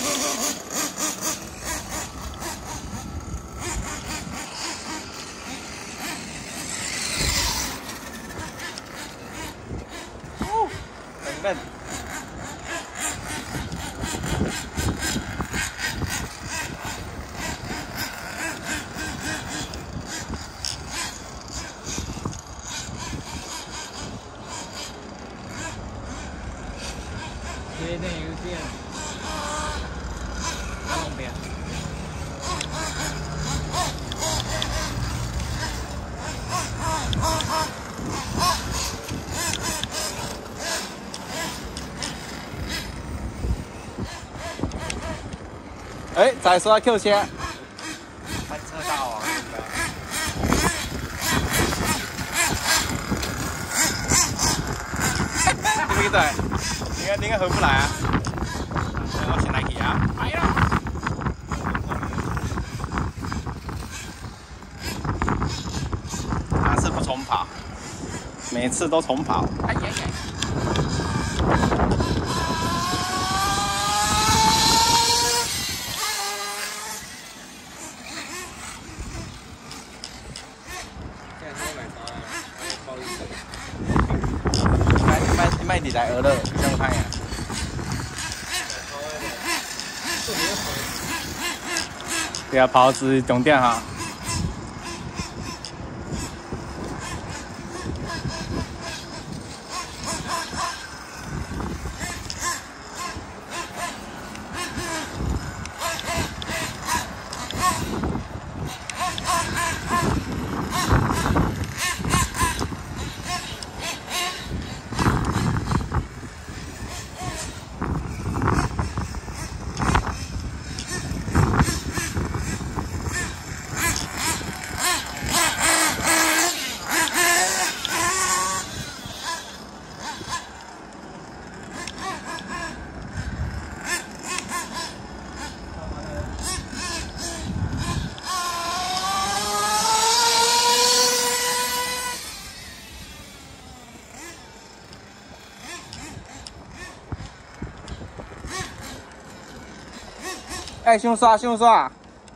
很嫩。 有点，打龙边。 哎，再说 Q 线， 翻车大王。 对不对？应该合不来啊。我先来去啊！哎呀！哪次不重跑？每次都重跑。哎呀呀！卖你来鹅乐，这样看呀。对啊，跑是重点哈。哎，凶刷凶刷！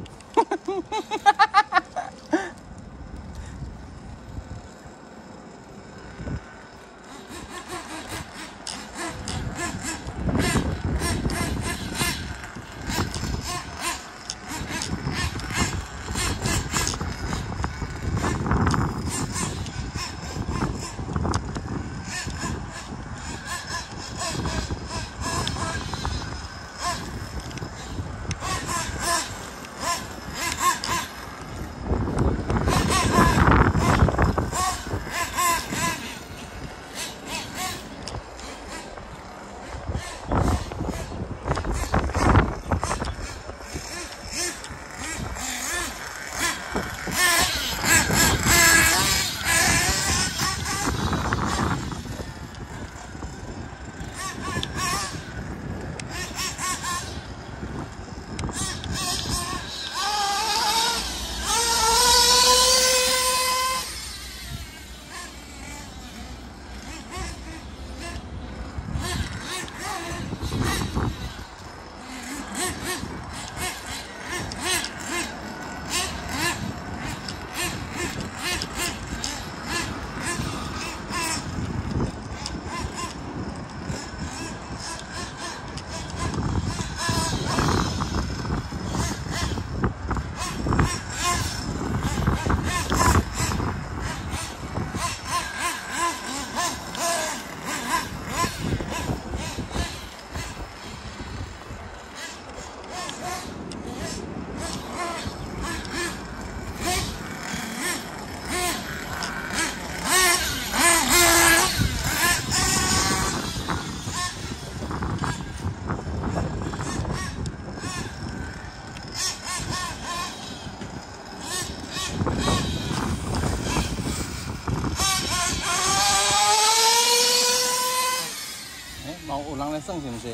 有人来算是不是？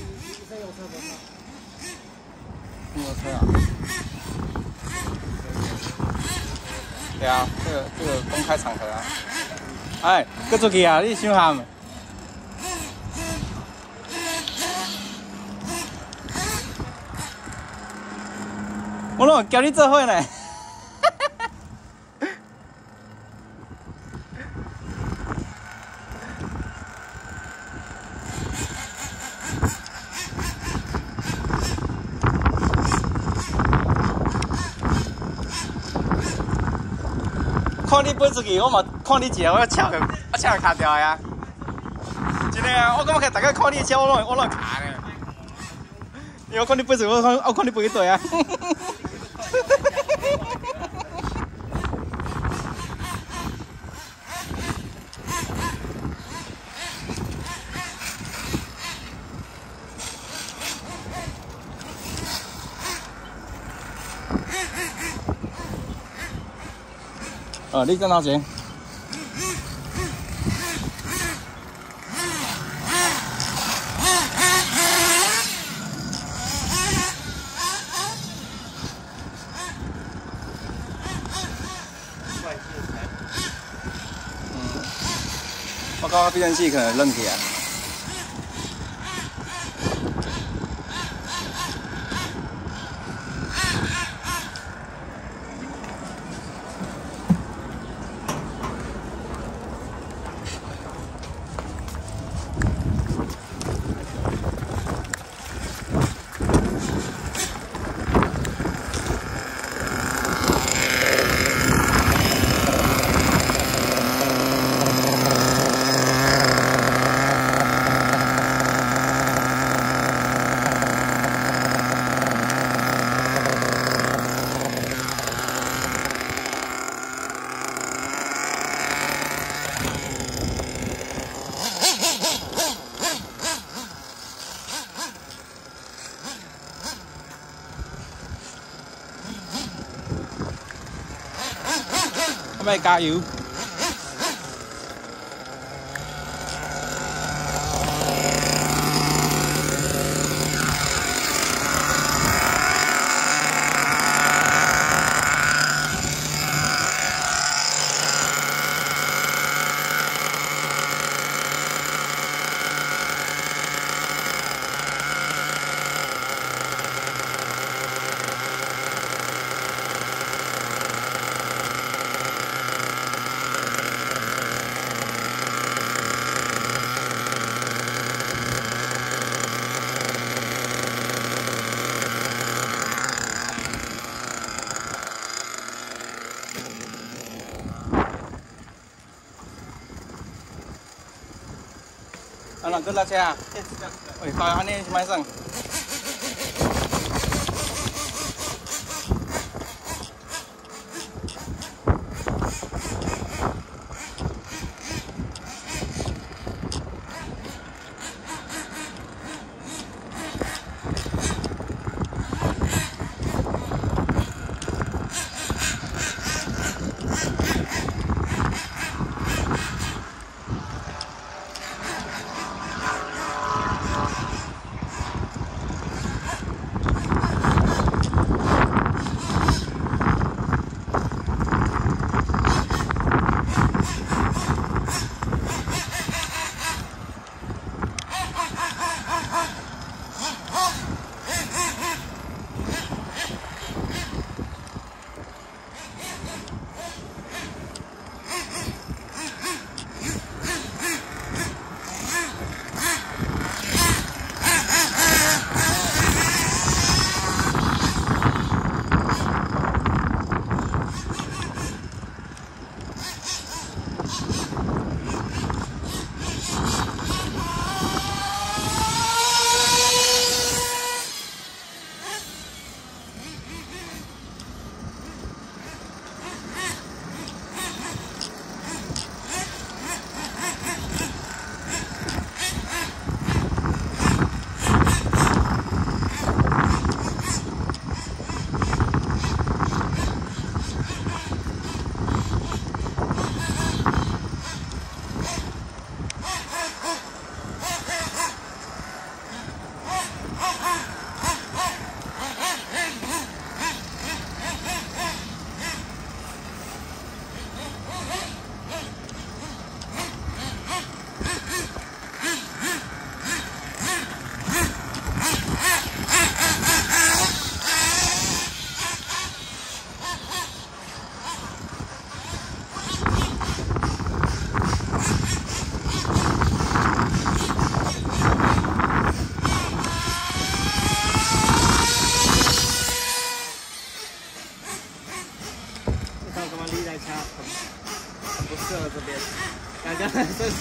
有车啊？对啊，这个公开场合啊。哎，搁出去啊！你想喊？ 我拢叫你做伙呢。看你飞出去，我嘛看你一个，我跳个卡掉呀。真的啊，我感觉大家看你跳，我拢卡呢。因为我看你飞出去，我看你飞去对啊。你在哪边？我感觉避震器可能扔起来。要加油！哪个拉车啊？喂，快安尼是卖算？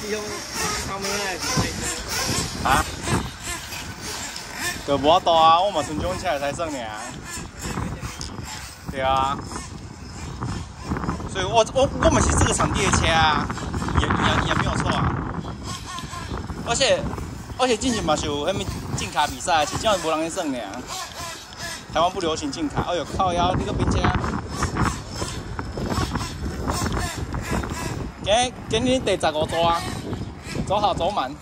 用他们来。 啊？就无法度啊，我嘛纯种车才算尔。对啊。所以我们是这个场地的车啊，也没有错啊。而且进前嘛是有迄物竞卡比赛，是这样无人去算尔。台湾不流行竞卡，哎呦靠腰，你个边车。今年第15组啊，走好走满。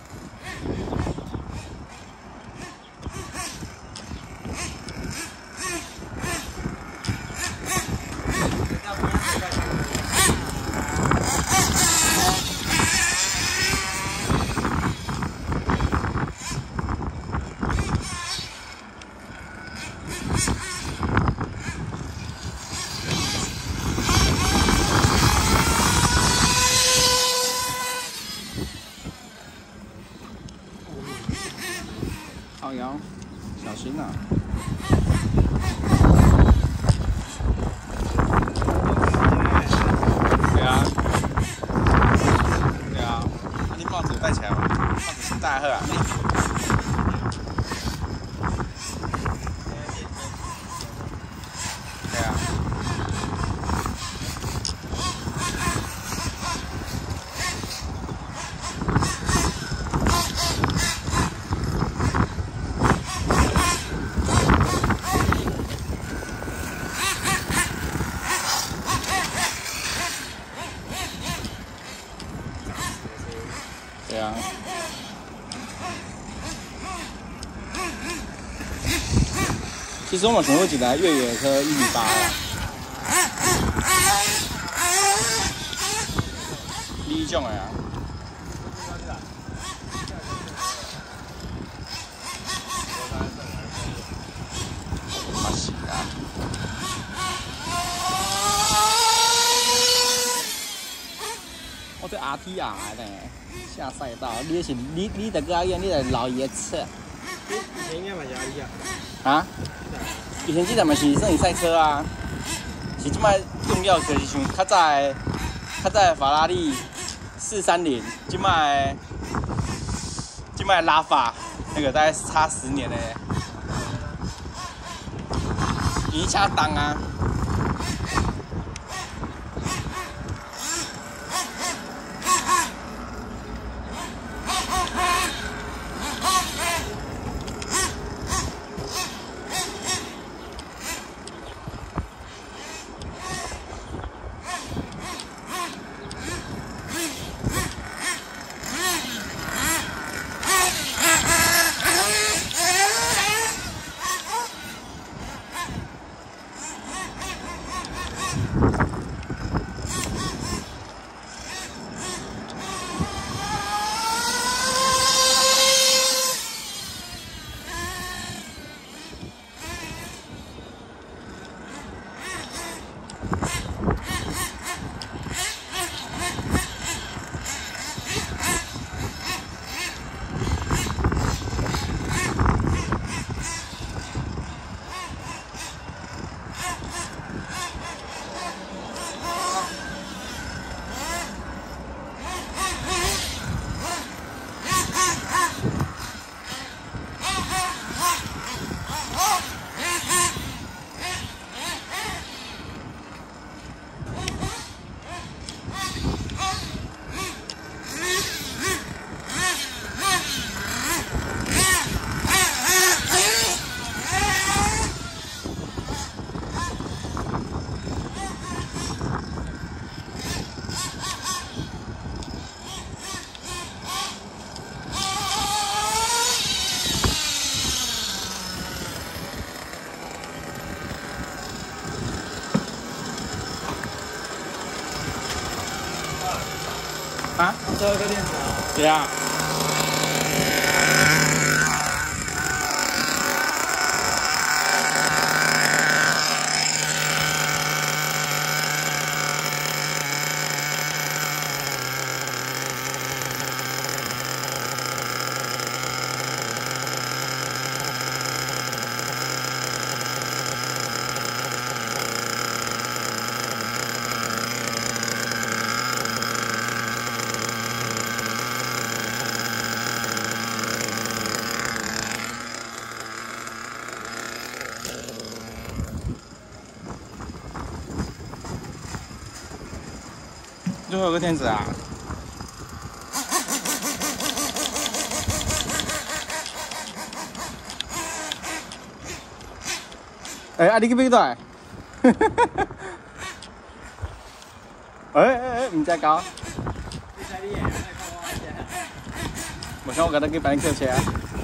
靠腰，小心啊！对啊，对啊，你帽子有戴起来吗？帽子先戴好啊。对啊。对啊。其实我们想要一台越野车1.8啦。你种的啊？嘛是啊。我这 RTR 的呢，下赛道，你的个样，你的老爷车。 以前应该嘛是阿里啊。 啊？以前这台嘛是算是赛车啊，是即摆用料就是像较早的法拉利430，即摆拉法那个大概差10年嘞，一下当啊。啊？ 最后一个链子啊。 对啊。 最后有个天子啊！哎，啊你去边度？哎，唔只搞。 你睇啲嘢，你講我嘅。 冇想我覺得佢扮跳車啊！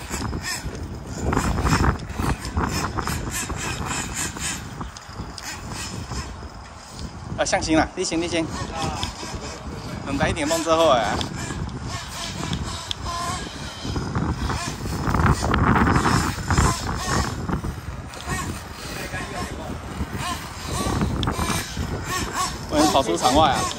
啊，上行啦，你行。等待一點鐘之後誒。我已經跑出場外啊！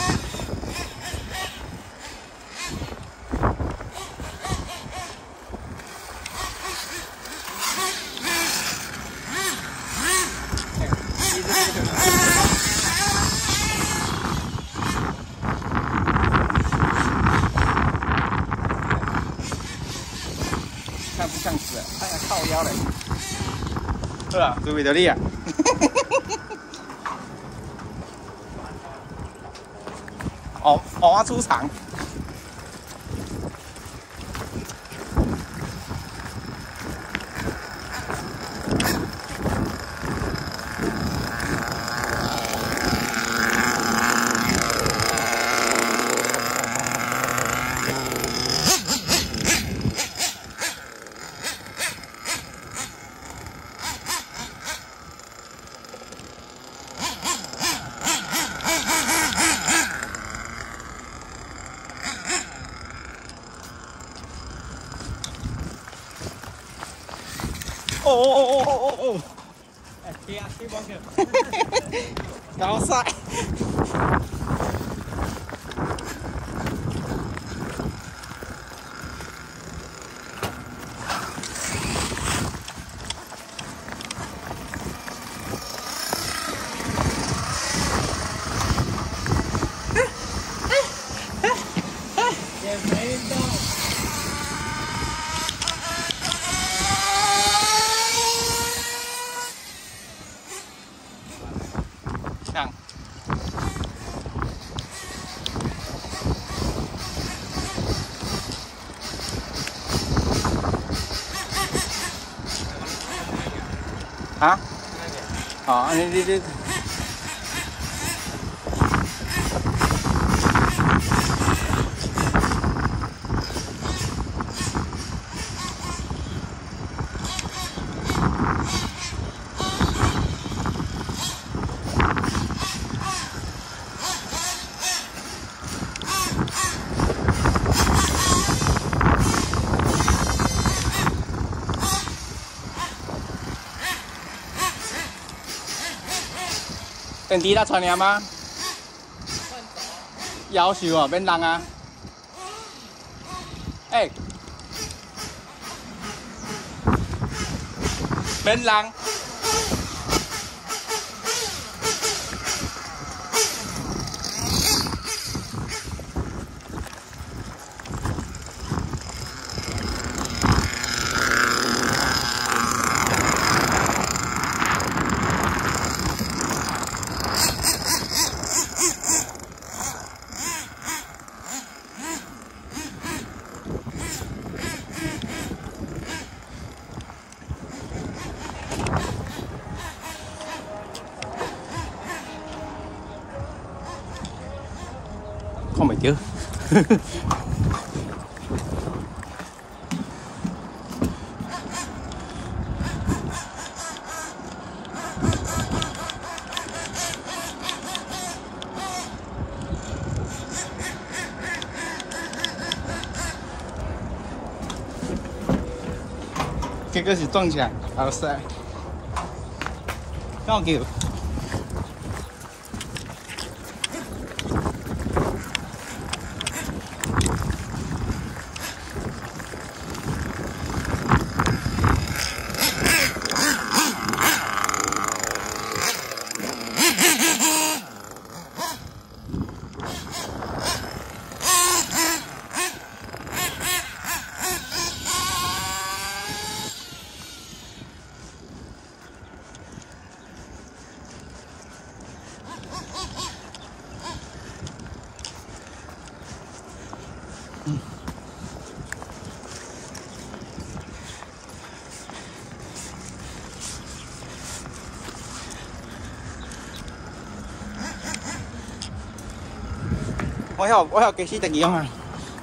看不像死，哎呀，靠腰嘞！好啦，準備到你啊！我出場。哦！ 哎，踢波球。 搞晒。 也没运动。 上。啊？好，你。电梯搭船了吗？夭寿哦，免人啊！哎，免人。看袂到。结果是撞起来，好帅！刚好叫。 我有幾時定樣啊？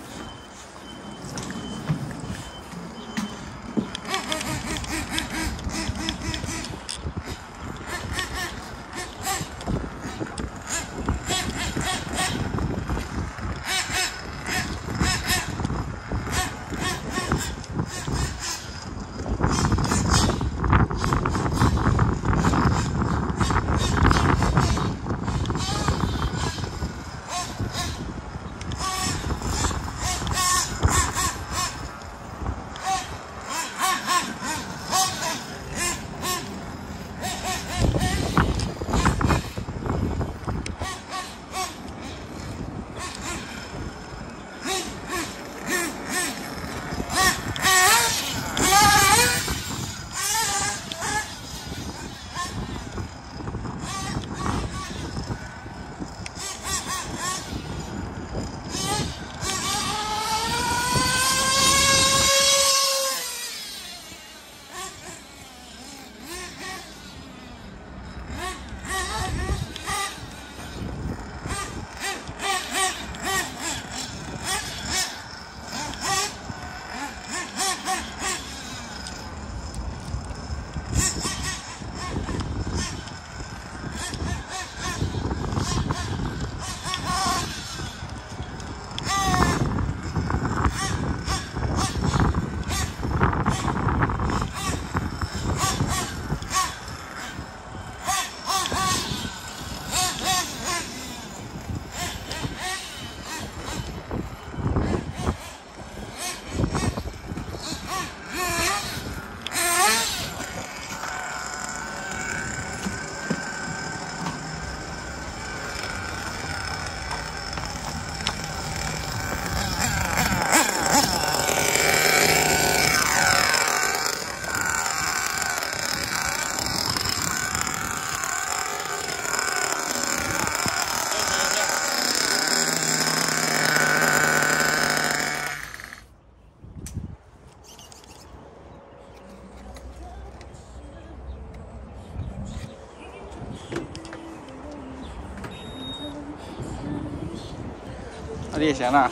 你也行啦。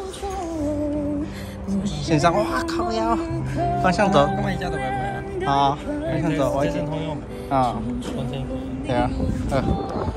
线上，哇靠呀！方向走。 咁咪而家就咪啊，方向走，我已經通用啊， 通對啊，